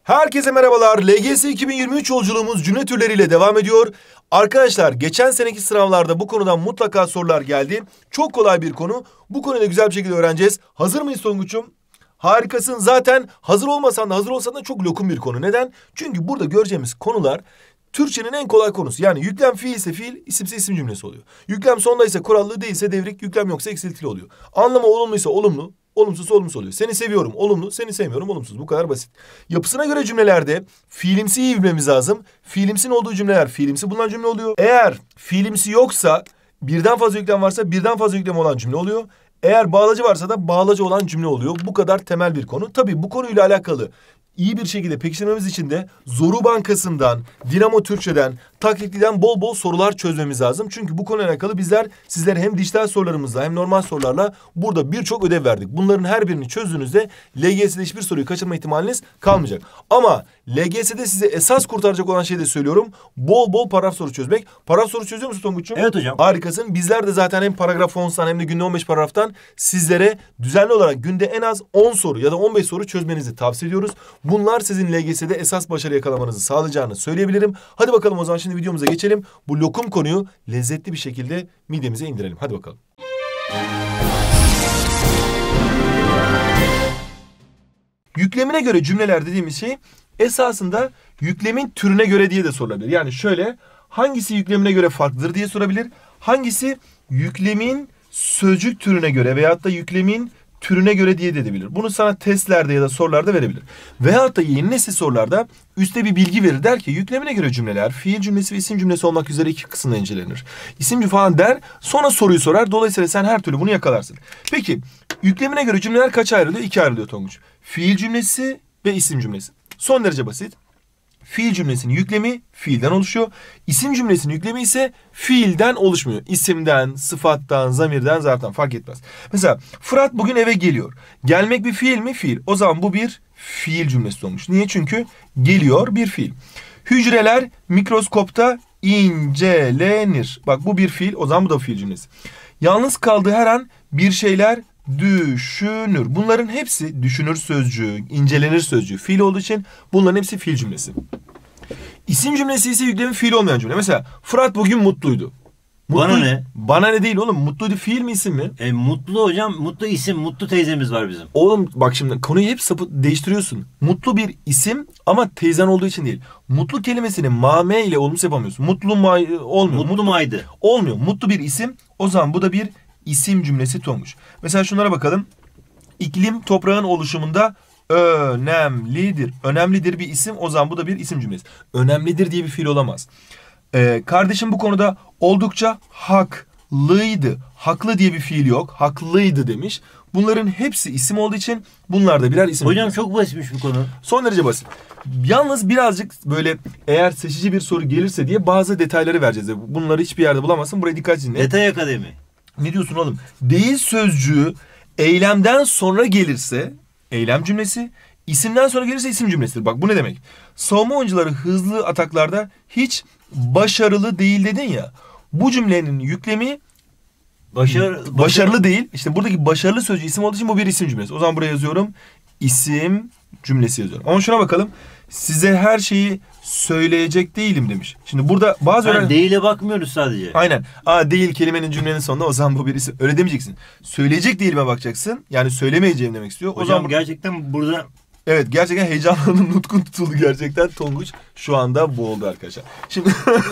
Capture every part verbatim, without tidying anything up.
Herkese merhabalar. L G S iki bin yirmi üç yolculuğumuz cümle türleriyle devam ediyor. Arkadaşlar geçen seneki sınavlarda bu konudan mutlaka sorular geldi. Çok kolay bir konu. Bu konuyu da güzel bir şekilde öğreneceğiz. Hazır mıyız Tonguç'um? Harikasın. Zaten hazır olmasan da hazır olsan da çok lokum bir konu. Neden? Çünkü burada göreceğimiz konular Türkçenin en kolay konusu. Yani yüklem fiil ise fiil, isimse isim cümlesi oluyor. Yüklem sonda ise kurallı, değilse devrik, yüklem yoksa eksiltili oluyor. Anlamı olumluysa olumlu, olumsuzsa olumsuz oluyor. Seni seviyorum olumlu, seni sevmiyorum olumsuz. Bu kadar basit. Yapısına göre cümlelerde fiilimsi iyi bilmemiz lazım. Fiilimsin olduğu cümleler fiilimsi bulunan cümle oluyor. Eğer fiilimsi yoksa, birden fazla yüklem varsa birden fazla yüklem olan cümle oluyor. Eğer bağlacı varsa da bağlacı olan cümle oluyor. Bu kadar temel bir konu. Tabii bu konuyla alakalı iyi bir şekilde pekiştirmemiz için de Zoru Bankası'ndan, Dinamo Türkçe'den, Taklitli'den bol bol sorular çözmemiz lazım. Çünkü bu konuyla alakalı bizler sizlere hem dijital sorularımızla hem normal sorularla burada birçok ödev verdik. Bunların her birini çözdüğünüzde L G S'de hiçbir soruyu kaçırma ihtimaliniz kalmayacak. Ama L G S'de size esas kurtaracak olan şey de söylüyorum. Bol bol paragraf soru çözmek. Paragraf soru çözüyor musun Tonguç'um? Evet hocam. Harikasın. Bizler de zaten hem paragraf ondan hem de günde on beş paragraftan sizlere düzenli olarak günde en az on soru ya da on beş soru çözmenizi tavsiye ediyoruz. Bunlar sizin L G S'de esas başarı yakalamanızı sağlayacağını söyleyebilirim. Hadi bakalım o zaman şimdi videomuza geçelim. Bu lokum konuyu lezzetli bir şekilde midemize indirelim. Hadi bakalım. Yüklemine göre cümleler dediğimiz şey esasında yüklemin türüne göre diye de sorulabilir. Yani şöyle, hangisi yüklemine göre farklıdır diye sorabilir. Hangisi yüklemin sözcük türüne göre veyahut da yüklemin türüne göre diye de edebilir. Bunu sana testlerde ya da sorularda verebilir. Veyahut da yeni nesil sorularda üstte bir bilgi verir. Der ki yüklemine göre cümleler fiil cümlesi ve isim cümlesi olmak üzere iki kısımda incelenir. İsimci falan der, sonra soruyu sorar. Dolayısıyla sen her türlü bunu yakalarsın. Peki yüklemine göre cümleler kaça ayrılıyor? İki ayrılıyor Tonguç. Fiil cümlesi ve isim cümlesi. Son derece basit. Fiil cümlesinin yüklemi fiilden oluşuyor. İsim cümlesinin yüklemi ise fiilden oluşmuyor. İsimden, sıfattan, zamirden, zarftan fark etmez. Mesela Fırat bugün eve geliyor. Gelmek bir fiil mi? Fiil. O zaman bu bir fiil cümlesi olmuş. Niye? Çünkü geliyor bir fiil. Hücreler mikroskopta incelenir. Bak bu bir fiil. O zaman bu da fiil cümlesi. Yalnız kaldığı her an bir şeyler düşünür. Bunların hepsi düşünür sözcüğü, incelenir sözcüğü fiil olduğu için bunların hepsi fiil cümlesi. İsim cümlesi ise yüklemi fiil olmayan cümle. Mesela Fırat bugün mutluydu. Mutlu, bana ne? Bana ne değil oğlum. Mutluydu fiil mi isim mi? E, mutlu hocam. Mutlu isim. Mutlu teyzemiz var bizim. Oğlum bak şimdi konuyu hep sapı değiştiriyorsun. Mutlu bir isim ama teyzen olduğu için değil. Mutlu kelimesini ma-me ile olumsuz yapamıyorsun. Mutlu ma olmuyor. Mutlu maydı. Olmuyor. Mutlu bir isim. O zaman bu da bir isim cümlesi Tonguç. Mesela şunlara bakalım. İklim toprağın oluşumunda önemlidir. Önemlidir bir isim. O zaman bu da bir isim cümlesi. Önemlidir diye bir fiil olamaz. Ee, kardeşim bu konuda oldukça haklıydı. Haklı diye bir fiil yok. Haklıydı demiş. Bunların hepsi isim olduğu için bunlar da birer isim. Hocam cümlesi. çok basitmiş bu konu. Son derece basit. Yalnız birazcık böyle eğer seçici bir soru gelirse diye bazı detayları vereceğiz. Bunları hiçbir yerde bulamazsın. Buraya dikkat edin. Detay akademi. Ne diyorsun oğlum? Değil sözcüğü eylemden sonra gelirse eylem cümlesi, isimden sonra gelirse isim cümlesidir. Bak bu ne demek? Savunma oyuncuları hızlı ataklarda hiç başarılı değil dedin ya. Bu cümlenin yüklemi Başar, başarılı başarı... değil. İşte buradaki başarılı sözcüğü isim olduğu için bu bir isim cümlesi. O zaman buraya yazıyorum. İsim cümlesi yazıyorum. Ama şuna bakalım. Size her şeyi söyleyecek değilim demiş. Şimdi burada bazı Yani öğren... değile bakmıyoruz sadece. Aynen. Aa değil kelimenin cümlenin sonunda o zaman bu bir isim. Öyle demeyeceksin. Söyleyecek değilime bakacaksın. Yani söylemeyeceğim demek istiyor. Hocam o zaman gerçekten burada... Evet gerçekten heyecanlandım. Nutkun tutuldu gerçekten. Tonguç şu anda boğuldu arkadaşlar. Şimdi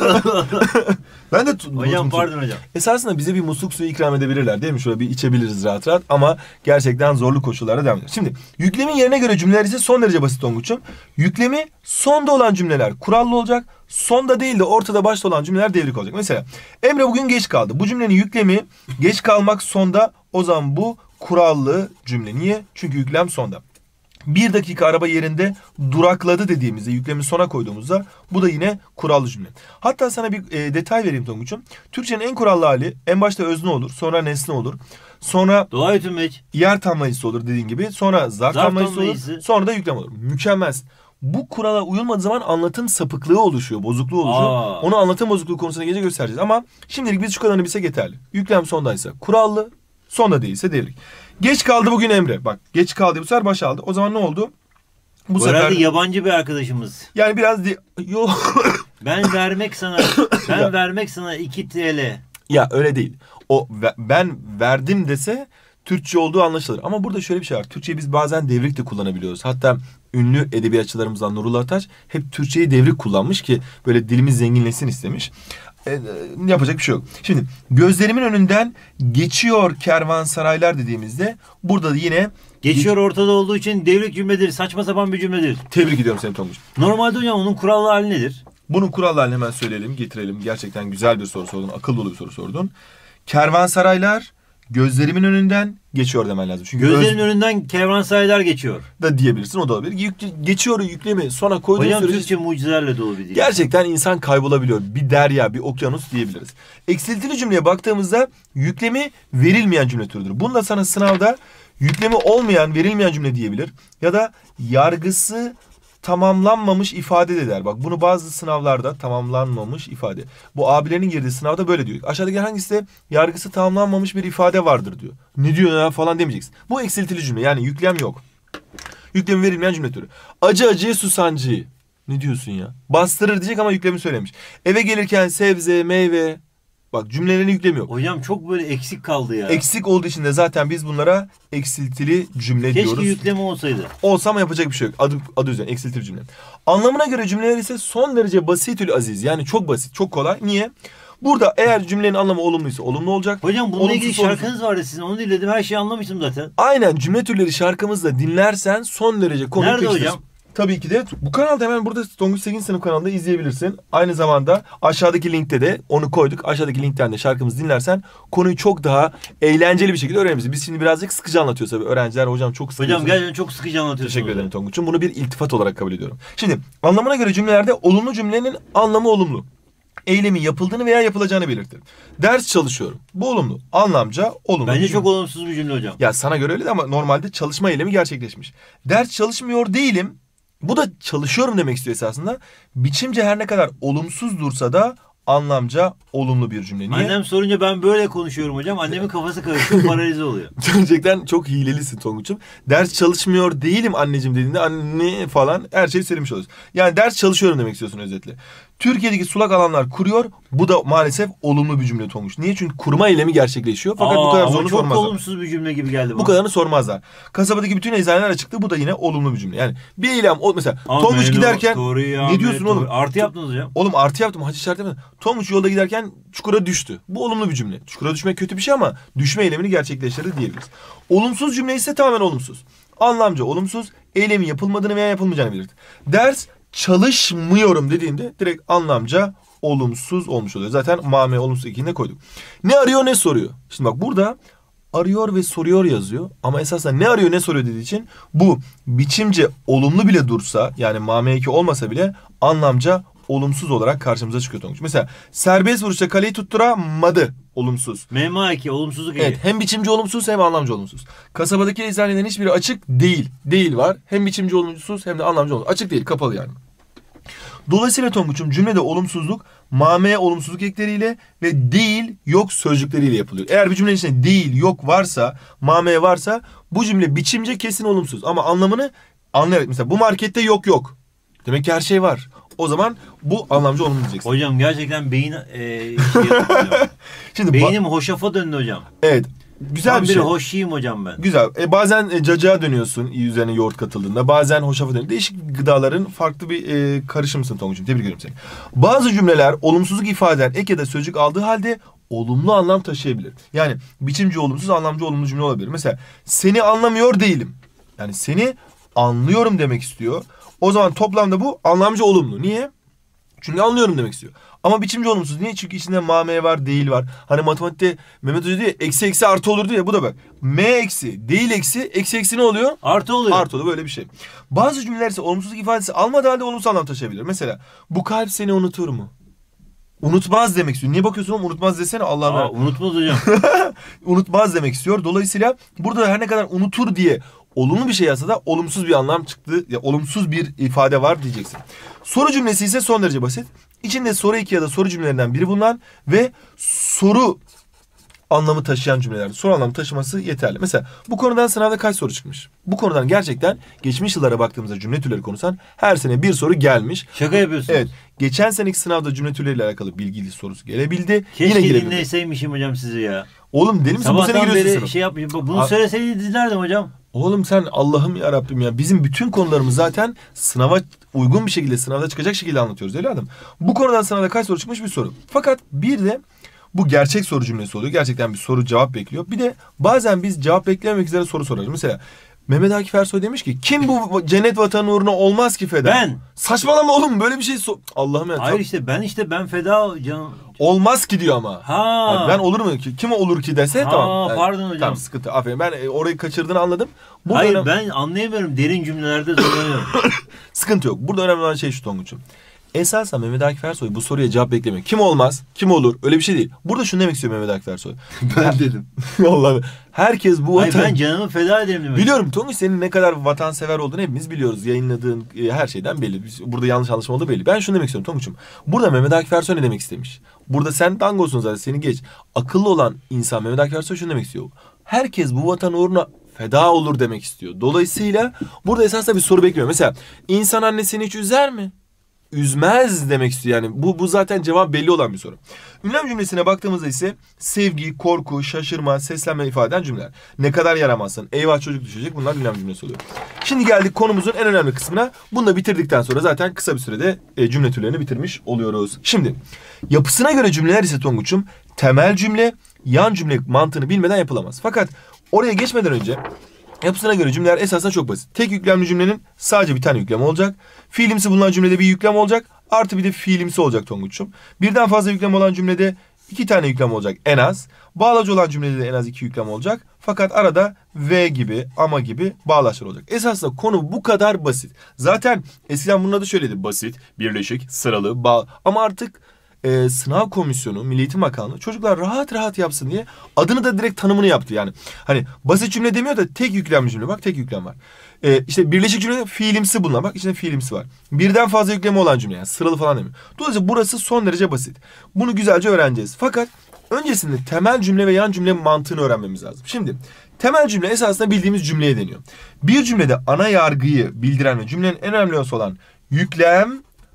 ben de hocam pardon hocam. Esasında bize bir musluk suyu ikram edebilirler değil mi? Şöyle bir içebiliriz rahat rahat ama gerçekten zorlu koşullarda devam ediyor. Şimdi yüklemin yerine göre cümleler ise son derece basit Tonguç'um. Yüklemi sonda olan cümleler kurallı olacak. Sonda değil de ortada başta olan cümleler devrik olacak. Mesela Emre bugün geç kaldı. Bu cümlenin yüklemi geç kalmak sonda, o zaman bu kurallı cümle. Niye? Çünkü yüklem sonda. Bir dakika araba yerinde durakladı dediğimizde yüklemi sona koyduğumuzda bu da yine kurallı cümle. Hatta sana bir e, detay vereyim Tonguç'um. Türkçenin en kurallı hali en başta özne olur, sonra nesne olur. Sonra dolaylı tümleç, yer tamlayıcısı olur dediğin gibi. Sonra zarf, zarf tamlayıcısı tamlayıcısı olur. Sonra da yüklem olur. Mükemmel. Bu kurala uyulmadığı zaman anlatım sapıklığı oluşuyor, bozukluğu oluşuyor. Aa. Onu anlatım bozukluğu konusuna gelince göstereceğiz. Ama şimdilik biz şu kadarını bilsek yeterli. Yüklem sondaysa kurallı, sonda değilse devrik. Geç kaldı bugün Emre. Bak geç kaldı bu sefer baş aldı. O zaman ne oldu? Bu, Bu sefer herhalde yabancı bir arkadaşımız. yani biraz di- yo Ben vermek sana ben vermek sana iki T L. ya öyle değil. O ve- ben verdim dese Türkçe olduğu anlaşılır. Ama burada şöyle bir şey var. Türkçeyi biz bazen devrik de kullanabiliyoruz. Hatta ünlü edebiyatçılarımızdan Nurullah Ataç hep Türkçeyi devrik kullanmış ki böyle dilimiz zenginleşsin istemiş. E, e, yapacak bir şey yok. Şimdi gözlerimin önünden geçiyor kervansaraylar dediğimizde burada da yine Geçiyor ortada olduğu için devrik cümledir. Saçma sapan bir cümledir. tebrik ediyorum seni Tonguç. Normalde hocam onun kurallı hali nedir? Bunun kurallarını hemen söyleyelim, getirelim. Gerçekten güzel bir soru sordun, akıl dolu bir soru sordun. Kervansaraylar gözlerimin önünden geçiyor demen lazım. Çünkü Gözlerin öz önünden kervansaraylar geçiyor. da diyebilirsin, o da olabilir. Yük- geçiyor yüklemi sonra koyduğun Hocam sürece Türkçe mucizelerle dolu bir dil. gerçekten insan kaybolabiliyor. Bir derya, bir okyanus diyebiliriz. Eksiltili cümleye baktığımızda yüklemi verilmeyen cümle türüdür. Bunu da sana sınavda yüklemi olmayan, verilmeyen cümle diyebilir. Ya da yargısı tamamlanmamış ifade de der. Bak bunu bazı sınavlarda tamamlanmamış ifade. Bu abilerin girdiği sınavda böyle diyor. Aşağıdaki hangisi de yargısı tamamlanmamış bir ifade vardır diyor. Ne diyor ya falan demeyeceksin. Bu eksiltili cümle, yani yüklem yok. Yüklemi verilmeyen cümle türü. Acı acıya susancıyı. Ne diyorsun ya? Bastırır diyecek ama yüklemi söylemiş. Eve gelirken sebze, meyve. Bak cümlelerin yüklemi yok. Hocam çok böyle eksik kaldı ya. Eksik olduğu için de zaten biz bunlara eksiltili cümle Keşke diyoruz. yüklemi olsaydı. Olsa ama yapacak bir şey yok. Adı, adı üzerine eksiltili cümle. Anlamına göre cümleler ise son derece basitül aziz. Yani çok basit, çok kolay. Niye? Burada eğer cümlenin anlamı olumluysa olumlu olacak. Hocam bununla ilgili Olumsuz olumsuz. şarkınız vardı sizin. Onu dinledim. Her şeyi anlamıştım zaten. Aynen, cümle türleri şarkımızda dinlersen son derece konuyu Nerede pekiştirirsin. hocam? Tabii ki de bu kanalda, hemen burada Tonguç sekizinci sınıf kanalında izleyebilirsin. Aynı zamanda aşağıdaki linkte de onu koyduk. Aşağıdaki linkten de şarkımızı dinlersen konuyu çok daha eğlenceli bir şekilde öğrenebilirsin. Biz şimdi birazcık sıkıcı anlatıyoruz tabii. Öğrenciler hocam çok sıkıcı. Hocam gerçekten çok sıkıcı anlatıyorsunuz. Teşekkür ederim Tonguç'um. Bunu bir iltifat olarak kabul ediyorum. Şimdi anlamına göre cümlelerde olumlu cümlenin anlamı olumlu. Eylemin yapıldığını veya yapılacağını belirtir. Ders çalışıyorum. Bu olumlu. Anlamca olumlu. Bence Cümle. çok olumsuz bir cümle hocam. Ya sana göre öyle de ama normalde çalışma eylemi gerçekleşmiş. Ders çalışmıyor değilim. Bu da çalışıyorum demek istiyor esasında. Biçimce her ne kadar olumsuz dursa da anlamca olumlu bir cümle. Niye? Annem sorunca ben böyle konuşuyorum hocam. Annemin kafası karışıyor, paralize oluyor. Gerçekten çok hilelisin Tonguç'um. Ders çalışmıyor değilim anneciğim dediğinde anne falan her şeyi söylemiş oluyorsun. Yani ders çalışıyorum demek istiyorsun özetle. Türkiye'deki sulak alanlar kuruyor. Bu da maalesef olumlu bir cümle Tonguç. Niye? Çünkü kuruma eylemi gerçekleşiyor. Fakat Aa, bu kadar ama zorunu çok sormazlar. olumsuz bir cümle gibi geldi bana. Bu kadarını sormazlar. Kasabadaki bütün eczaneler açıktı. Bu da yine olumlu bir cümle. Yani bir eylem o mesela Aa, Tonguç meyve, giderken doğru ya, ne diyorsun meyve, oğlum? doğru. Artı yaptınız hocam. Oğlum artı yaptım. Hacı işaret yapmadım. Tonguç yolda giderken çukura düştü. Bu olumlu bir cümle. Çukura düşmek kötü bir şey ama düşme eylemini gerçekleştirdi diyebiliriz. Olumsuz cümle ise tamamen olumsuz. Anlamca olumsuz, eylemin yapılmadığını veya yapılmayacağını belirtir. Ders çalışmıyorum dediğinde direkt anlamca olumsuz olmuş oluyor. Zaten mame olumsuz ekinde koyduk. Ne arıyor ne soruyor. Şimdi bak burada arıyor ve soruyor yazıyor. Ama esasında ne arıyor ne soruyor dediği için bu biçimce olumlu bile dursa, yani mame eki olmasa bile anlamca olumsuz olarak karşımıza çıkıyor Tonguç. Mesela serbest vuruşta kaleyi tutturamadı. Olumsuz. M M A iki olumsuzluk Evet, hem biçimci olumsuz hem anlamcı olumsuz. Kasabadaki eczanelerin hiçbiri açık değil. Değil var. Hem biçimci olumsuz hem de anlamcı olumsuz. Açık değil, kapalı yani. Dolayısıyla Tonguç'um cümlede olumsuzluk mameye olumsuzluk ekleriyle ve değil yok sözcükleriyle yapılıyor. Eğer bir cümlenin içinde değil yok varsa, mameye varsa bu cümle biçimce kesin olumsuz. Ama anlamını anlayarak, mesela bu markette yok yok. Demek ki her şey var. O zaman bu anlamcı olumlu diyeceksin. Hocam gerçekten beyin e, şey hocam. Şimdi Beynim hoşafa döndü hocam. evet. Güzel Tam bir bir şey. hoşyiyim hocam ben. Güzel. E, bazen e, cacığa dönüyorsun üzerine yoğurt katıldığında. Bazen hoşafa dönüyorsun. Değişik gıdaların farklı bir e, karışımsın Tonguç'um. Tebrik ediyorum seni. Bazı cümleler olumsuzluk ifade eden ek ya da sözcük aldığı halde olumlu anlam taşıyabilir. Yani biçimci olumsuz, anlamcı olumlu cümle olabilir. Mesela seni anlamıyor değilim. Yani seni anlıyorum demek istiyor. O zaman toplamda bu anlamcı olumlu. Niye? Çünkü anlıyorum demek istiyor. Ama biçimci olumsuz. Niye? Çünkü içinde ma, me var, değil var. Hani matematikte Mehmet Hoca diyor ya, eksi eksi artı olur diyor ya. Bu da bak. M eksi, değil eksi, eksi eksi ne oluyor? Artı oluyor. Artı oluyor, böyle bir şey. Bazı cümleler ise olumsuzluk ifadesi almadığı halde olumsuz anlam taşıyabilir. Mesela bu kalp seni unutur mu? Unutmaz demek istiyor. Niye bakıyorsun oğlum, unutmaz desene Allah'ım. Aa, unutmaz hocam. Unutmaz demek istiyor. Dolayısıyla burada her ne kadar unutur diye olumlu bir şey yazsa da olumsuz bir anlam çıktı. Ya olumsuz bir ifade var diyeceksin. Soru cümlesi ise son derece basit. İçinde soru iki ya da soru cümlelerinden biri bulunan ve soru anlamı taşıyan cümlelerde soru anlamı taşıması yeterli. Mesela bu konudan sınavda kaç soru çıkmış? Bu konudan gerçekten geçmiş yıllara baktığımızda cümle türleri konusundan her sene bir soru gelmiş. Şaka yapıyorsun. Evet. Geçen seneki sınavda cümle türleriyle alakalı bilgili sorusu gelebildi. Keşke Yine gelebildi. dinleyseymişim hocam sizi ya. Oğlum deli misin? Bu sene Sabahtan giriyorsun beri sınava. şey yap. Bunu Abi- söyleseydin dinlerdim hocam. Oğlum sen Allah'ım ya Rabbim ya. Bizim bütün konularımız zaten sınava uygun bir şekilde sınavda çıkacak şekilde anlatıyoruz evladım. Bu konudan sınavda kaç soru çıkmış bir soru. Fakat bir de bu gerçek soru cümlesi oluyor. Gerçekten bir soru cevap bekliyor. Bir de bazen biz cevap beklememek üzere soru sorarız. Mesela Mehmet Akif Ersoy demiş ki kim bu cennet vatanı uğruna olmaz ki feda? Ben. Saçmalama oğlum böyle bir şey so- Allah'ım ya. Hayır tam- işte ben işte ben feda canım. Olmaz ki diyor ama. Ha. Abi ben olur mu ki? Kim olur ki dese Ha, tamam. Yani, pardon hocam. Tamam sıkıntı. Aferin. Ben e, orayı kaçırdığını anladım. Burada Hayır önem- ben anlayamıyorum. Derin cümlelerde zorlanıyorum. Sıkıntı yok. Burada önemli olan şey şu Tonguç'um. Esasen Mehmet Akif Ersoy bu soruya cevap beklemiyor. Kim olmaz? Kim olur? Öyle bir şey değil. Burada şunu demek istiyor Mehmet Akif Ersoy. Ben dedim. Vallahi herkes bu Hayır vatan... ben canımı feda ederim demek. Biliyorum Tonguç senin ne kadar vatansever olduğunu hepimiz biliyoruz. Yayınladığın e, her şeyden belli. Biz- Burada yanlış anlaşma olduğu belli. Ben şunu demek istiyorum Tonguç'um. Burada Mehmet Akif Ersoy ne demek istemiş? Burada sen dangosun zaten seni geç. Akıllı olan insan Mehmet Akif Ersoy şunu demek istiyor. Herkes bu vatan uğruna feda olur demek istiyor. Dolayısıyla burada esasında bir soru bekliyor. Mesela insan annesini hiç üzer mi? Üzmez demek istiyor yani. Bu, bu zaten cevap belli olan bir soru. Ünlem cümlesine baktığımızda ise sevgi, korku, şaşırma, seslenme ifade eden cümleler. Ne kadar yaramazsın, eyvah çocuk düşecek, bunlar ünlem cümlesi oluyor. Şimdi geldik konumuzun en önemli kısmına. Bunu da bitirdikten sonra zaten kısa bir sürede e, cümle türlerini bitirmiş oluyoruz. Şimdi yapısına göre cümleler ise Tonguç'um temel cümle, yan cümle mantığını bilmeden yapılamaz. Fakat oraya geçmeden önce yapısına göre cümleler esasında çok basit. Tek yüklemli cümlenin sadece bir tane yüklem olacak. Fiilimsi bulunan cümlede bir yüklem olacak. Artı bir de fiilimsi olacak Tonguç'um. Birden fazla yüklem olan cümlede iki tane yüklem olacak en az. Bağlacı olan cümlede de en az iki yüklem olacak. Fakat arada ve gibi, ama gibi bağlaçlar olacak. Esasında konu bu kadar basit. Zaten eskiden bunun adı şöyleydi. Basit, birleşik, sıralı, bağ. Ama artık e, sınav komisyonu, Milli Eğitim Bakanlığı çocuklar rahat rahat yapsın diye adını da direkt tanımını yaptı yani. Hani basit cümle demiyor da tek yüklemli cümle. Bak tek yüklem var. E, işte birleşik cümle fiilimsi bulunan. Bak içinde fiilimsi var. Birden fazla yüklemi olan cümle yani sıralı falan demiyor. Dolayısıyla burası son derece basit. Bunu güzelce öğreneceğiz. Fakat öncesinde temel cümle ve yan cümle mantığını öğrenmemiz lazım. Şimdi temel cümle esasında bildiğimiz cümleye deniyor. Bir cümlede ana yargıyı bildiren ve cümlenin en önemlisi olan yüklem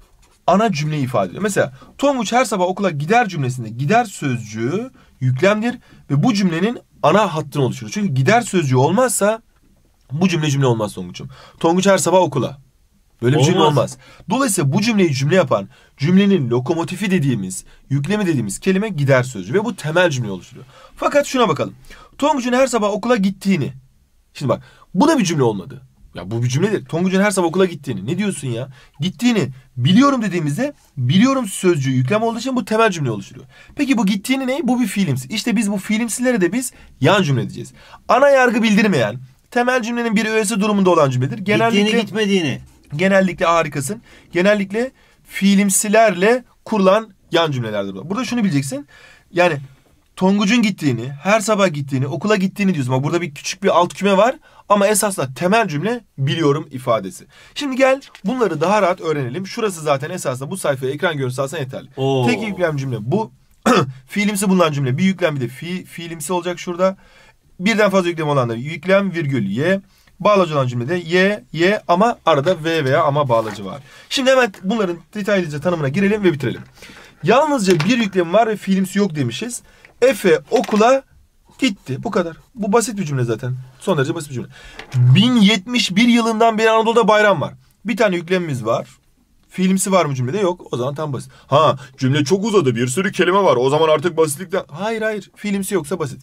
ana cümleyi ifade ediyor. Mesela Tonguç her sabah okula gider cümlesinde gider sözcüğü yüklemdir ve bu cümlenin ana hattını oluşturur. Çünkü gider sözcüğü olmazsa bu cümle cümle olmaz Tonguç'um. Tonguç her sabah okula. Böyle bir cümle Olmaz. olmaz. Dolayısıyla bu cümleyi cümle yapan cümlenin lokomotifi dediğimiz, yüklemi dediğimiz kelime gider sözcüğü ve bu temel cümle oluşturuyor. Fakat şuna bakalım. Tonguç'un her sabah okula gittiğini. Şimdi bak bu da bir cümle olmadı. Ya bu bir cümledir. Tonguç'un her sabah okula gittiğini. Ne diyorsun ya? Gittiğini biliyorum dediğimizde biliyorum sözcüğü yüklem olduğu için bu temel cümle oluşturuyor. Peki bu gittiğini ne? Bu bir fiilimsi. İşte biz bu fiilimsilere de biz yan cümle diyeceğiz. Ana yargı bildirmeyen, temel cümlenin bir öğesi durumunda olan cümledir. Genellikle, Gittiğini gitmediğini. genellikle harikasın. Genellikle fiilimsilerle kurulan yan cümlelerdir. Burada şunu bileceksin. Yani Tonguç'un gittiğini, her sabah gittiğini, okula gittiğini diyorsun. Ama burada bir küçük bir alt küme var. Ama esasında temel cümle biliyorum ifadesi. Şimdi gel bunları daha rahat öğrenelim. Şurası zaten esasında bu sayfaya ekran görüntüsü alsan yeterli. Oo. Tek yüklem cümle bu. Fiilimsi bulunan cümle bir yüklem bir de fi, fiilimsi olacak şurada. Birden fazla yüklem olanlar yüklem virgül y. Bağlacı olan cümlede y, y ama arada v veya ama bağlacı var. Şimdi hemen bunların detaylıca tanımına girelim ve bitirelim. Yalnızca bir yüklem var ve fiilimsi yok demişiz. Efe okula gitti. Bu kadar. Bu basit bir cümle zaten. Son derece basit bir cümle. bin yetmiş bir yılından beri Anadolu'da bayram var. Bir tane yüklemimiz var. Fiilimsi var mı cümlede? Yok. O zaman tam basit. Ha cümle çok uzadı. Bir sürü kelime var. O zaman artık basitlikten... Hayır hayır. Fiilimsi yoksa basit.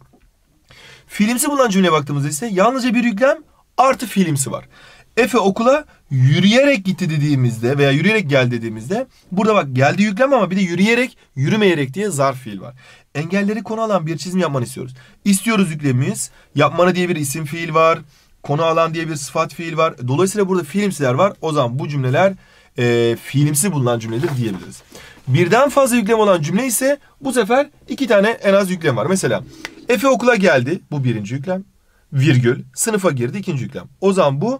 Fiilimsi bulunan cümleye baktığımızda ise yalnızca bir yüklem artı fiilimsi var. Efe okula yürüyerek gitti dediğimizde veya yürüyerek geldi dediğimizde burada bak geldi yüklem ama bir de yürüyerek, yürümeyerek diye zarf fiil var. Engelleri konu alan bir çizim yapmanı istiyoruz. İstiyoruz yüklemimiz. Yapmanı diye bir isim fiil var. Konu alan diye bir sıfat fiil var. Dolayısıyla burada fiilimsiler var. O zaman bu cümleler e, fiilimsi bulunan cümledir diyebiliriz. Birden fazla yüklem olan cümle ise bu sefer iki tane en az yüklem var. Mesela Efe okula geldi. Bu birinci yüklem. Virgül. Sınıfa girdi. İkinci yüklem. O zaman bu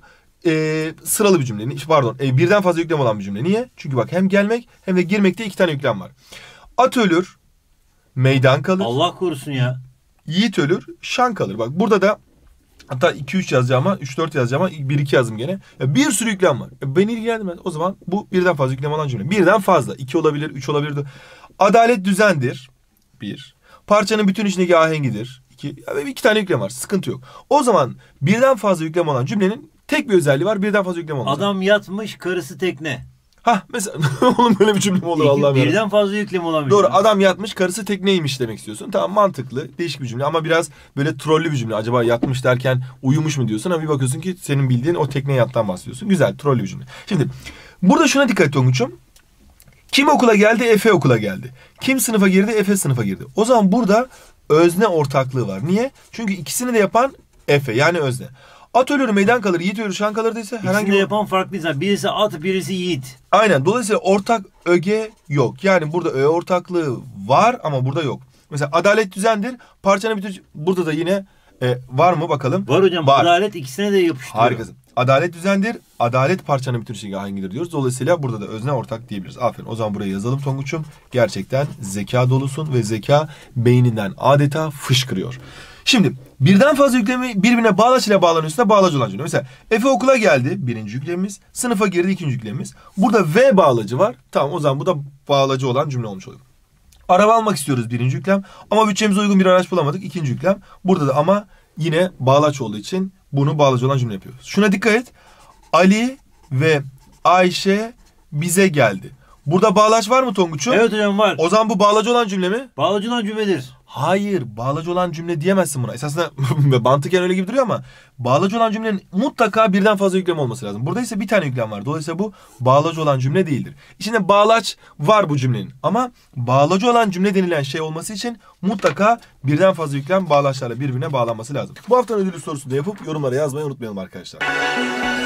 e, sıralı bir cümle. Pardon. E, birden fazla yüklem olan bir cümle. Niye? Çünkü bak hem gelmek hem de girmekte iki tane yüklem var. At ölür. Meydan kalır. Allah korusun ya. Yiğit ölür, şan kalır. Bak burada da hatta iki üç yazacağıma, üç dört yazacağıma bir iki yazdım gene. Ya bir sürü yüklem var. Ya beni ilgilendirmez. O zaman bu birden fazla yüklem olan cümle. Birden fazla. iki olabilir, üç olabilir. Adalet düzendir. Bir. Parçanın bütün içindeki ahengidir. İki. Ya iki tane yüklem var. Sıkıntı yok. O zaman birden fazla yüklem olan cümlenin tek bir özelliği var. Birden fazla yüklem olmaz. Adam yatmış, karısı tekne. Hah mesela oğlum böyle bir cümle mi olur İki, Allah'ım birden yarabbim. fazla yüklem olabilir. Doğru, adam yatmış, karısı tekneymiş demek istiyorsun. Tamam, mantıklı, değişik bir cümle ama biraz böyle trollü bir cümle. Acaba yatmış derken uyumuş mu diyorsun ama bir bakıyorsun ki senin bildiğin o tekneye yattan bahsediyorsun. Güzel, trollü bir cümle. Şimdi burada şuna dikkat et Tonguç'um. Kim okula geldi? Efe okula geldi. Kim sınıfa girdi? Efe sınıfa girdi. O zaman burada özne ortaklığı var. Niye? Çünkü ikisini de yapan Efe, yani özne. At ölür meydan kalır, yiğit ölür şan kalır değilse herhangi İkisini bir... yapan farklı insan. Birisi at, birisi yiğit. Aynen. Dolayısıyla ortak öge yok. Yani burada öğe ortaklığı var ama burada yok. Mesela adalet düzendir. Parçanın bütün... Burada da yine e, var mı bakalım? Var hocam. Var. Adalet ikisine de yapıştırıyor. Harikasın. Adalet düzendir. Adalet parçanın bütün şeyi hangidir diyoruz. Dolayısıyla burada da özne ortak diyebiliriz. Aferin. O zaman buraya yazalım Tonguç'um. Gerçekten zeka dolusun ve zeka beyninden adeta fışkırıyor. Şimdi birden fazla yüklemi birbirine bağlaç ile bağlanıyorsa bağlacı olan cümle. Mesela Efe okula geldi, birinci yüklemimiz. Sınıfa girdi, ikinci yüklemimiz. Burada ve bağlacı var. Tamam, o zaman bu da bağlacı olan cümle olmuş oluyor. Araba almak istiyoruz, birinci yüklem. Ama bütçemize uygun bir araç bulamadık, ikinci yüklem. Burada da ama yine bağlaç olduğu için bunu bağlacı olan cümle yapıyoruz. Şuna dikkat et. Ali ve Ayşe bize geldi. Burada bağlaç var mı Tonguç'um? Evet hocam, var. O zaman bu bağlacı olan cümle mi? Bağlacı olan cümledir. Hayır, bağlacı olan cümle diyemezsin buna. Esasında mantıken öyle gibi duruyor ama bağlacı olan cümlenin mutlaka birden fazla yüklem olması lazım. Burada ise bir tane yüklem var. Dolayısıyla bu bağlacı olan cümle değildir. İçinde bağlaç var bu cümlenin ama bağlacı olan cümle denilen şey olması için mutlaka birden fazla yüklem bağlaçlarla birbirine bağlanması lazım. Bu haftanın ödülü sorusunu da yapıp yorumlara yazmayı unutmayalım arkadaşlar.